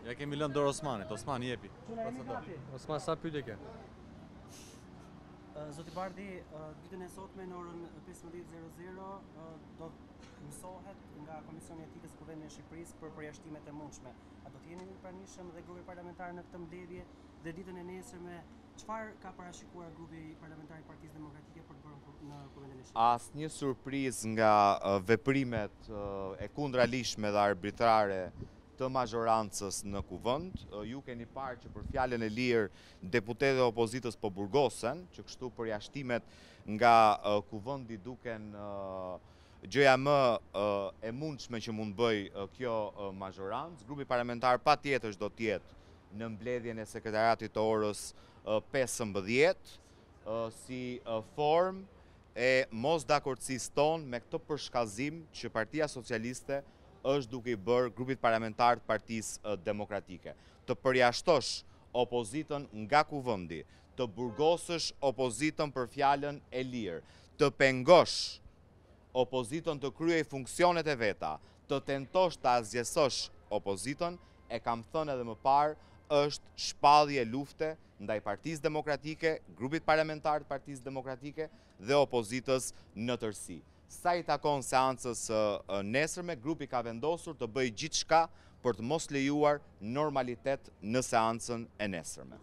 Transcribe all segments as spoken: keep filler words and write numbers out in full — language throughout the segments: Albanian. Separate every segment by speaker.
Speaker 1: Ja kemi lënë dorë Osmanit, Osmani jepi.
Speaker 2: Osman, sa pyetje ke?
Speaker 3: Zoti Bardhi, ditën e sotme në orën pesëmbëdhjetë e zero do mësohet nga Komisioni i Etikës Kuvendit të Shqipërisë për përjashtimet e mundshme. A do të jeni pranishëm dhe grupi parlamentar në këtë mbledhje dhe ditën e nesërme çfarë ka parashikuar grupi parlamentar i Partisë Demokratike për të bërë në Kuvendin e Shqipërisë?
Speaker 4: Asnjë surprizë nga veprimet e kundralishme dhe arbitrare të mazhorancës në kuvend. Ju keni parë që për fjalën e lirë deputetët e opozitës po burgosen, që kështu përjashtimet nga kuvendi duken gjëja më e mundshme që mund bëj kjo mazhorancë. Grupi parlamentar patjetër do të jetë në mbledhjen e sekretariatit të orës pesëmbëdhjetë si formë e mos dakordësisë tonë me këtë përshkallëzim që Partia Socialiste është duke i bërë grupit parlamentar të Partisë Demokratike. Të përjashtosh opozitën nga kuvendi, të burgosësh opozitën për fjalën e lirë, të pengosh opozitën të kryej funksionet e veta, të tentosh të azgjesosh opozitën, e kam thënë edhe më parë, është shpallje lufte ndaj Partisë Demokratike, grupit parlamentar të Partisë Demokratike dhe opozitës në tërësi. Sa i takon seancës nesërme, grupi ka vendosur të bëjë gjithçka për të mos lejuar normalitet në seancën e nesërme.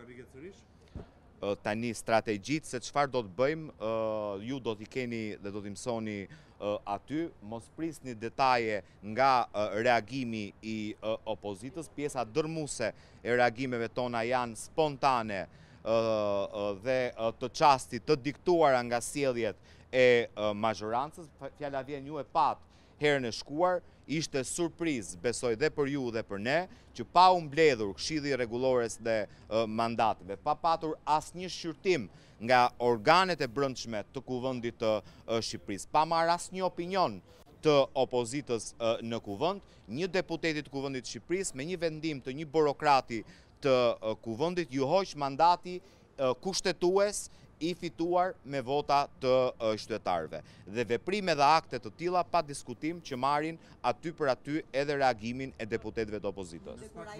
Speaker 4: Tani strategjitë se çfarë do të bëjmë, ju do t'i keni dhe do t'i mësoni aty, mos prisni detaje nga reagimi i opozitës. Pjesa dërmuese e reagimeve tona janë spontane dhe të çastit të diktuara nga sjelljet e mazhorancës. Fjala vjen, ju e pat herën e shkuar, ishte surprizë, besoj dhe për ju dhe për ne, që pa u mbledhur Këshilli i Rregullores dhe mandateve, pa patur asnjë shqyrtim nga organet e brendshme të kuvendit të Shqipërisë, pa marrë asnjë opinion të opozitës në kuvend, një deputeti të kuvendit të Shqipërisë me një vendim të një burokrati të kuvendit ju hoq mandati kushtetues i fituar me vota të qytetarëve. Dhe veprime dhe akte të tilla pa diskutim që marrin aty për aty edhe reagimin e deputetëve të opozitës.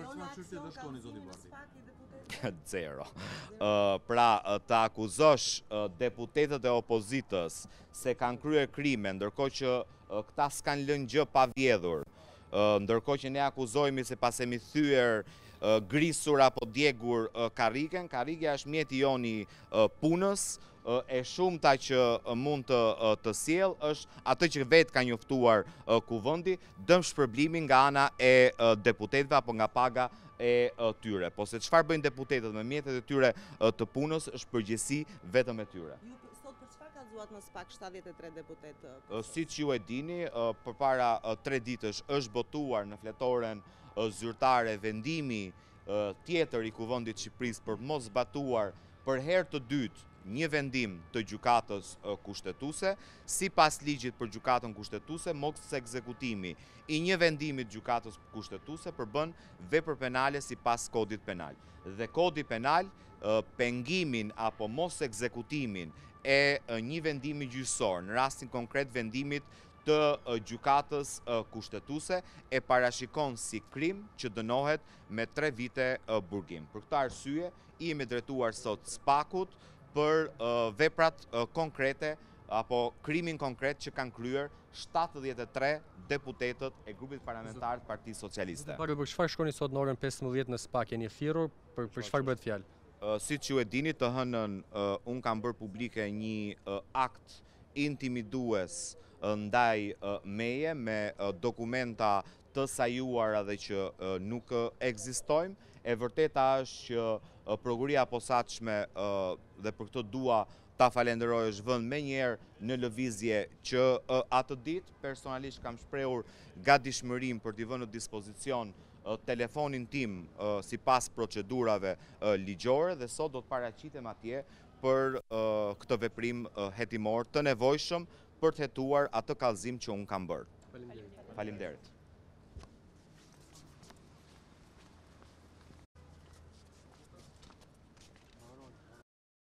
Speaker 4: Zero. Pra, të akuzosh deputetët e opozitës se kanë kryer krime, ndërkohë që këta s'kan lënë gjë pa vjedhur, ndërkohë që ne akuzojmë se pas e mi thyer grisur apo djegur karriken, karrike është mjeti joni punës, e shumta që mund të sjell është atë që vetë ka njoftuar kuvendi, dëm shpërblimi nga ana e deputetëve apo nga paga e tyre. Po se çfarë bëjnë deputetët me mjetet e tyre të punës është përgjegjësi vetëm e tyre.
Speaker 5: Sot për çfarë kallëzuat më së pak shtatëdhjetë e tre deputetë?
Speaker 4: Siç ju e dini, përpara tre ditësh është botuar në fletoren zyrtare vendimi tjetër i kuvendit Shqipërisë për mos zbatuar për herë të dytë një vendim të gjykatës kushtetuese. Sipas ligjit për gjykatën kushtetuese, mos ekzekutimi i një vendimi të gjykatës kushtetuese përbën vepër penale sipas kodit penal. Dhe kodi penal pengimin apo mos ekzekutimin e një vendimi gjyqësor, në rastin konkret vendimit të gjykatës kushtetuese, e parashikon si krim që dënohet me tre vite burgim. Për këtë arsye, i jemi drejtuar sot Spakut për veprat konkrete apo krimin konkret që kanë kryer shtatëdhjetë e tre deputetët e grupit parlamentar të Partisë Socialiste.
Speaker 2: Për çfarë shkoni sot në orën pesëmbëdhjetë në Spak, jeni thirrur, për çfarë bëhet fjalë?
Speaker 4: Siç ju e dini, të hënën un kam bërë publike një akt intimidues ndaj meje me dokumenta të sajuara dhe që nuk ekzistojmë. E vërteta është që prokuria e posaçme dhe për këtë dua ta falenderoj është vënë me njerë në lëvizje që atë ditë personalisht kam shprehur gatishmërinë për t'i vënë në dispozicion telefonin tim sipas procedurave ligjore dhe sot do të paraqitem atje për këtë veprim hetimor të nevojshëm për të hetuar atë kallëzim që unë kam bërë. Faleminderit.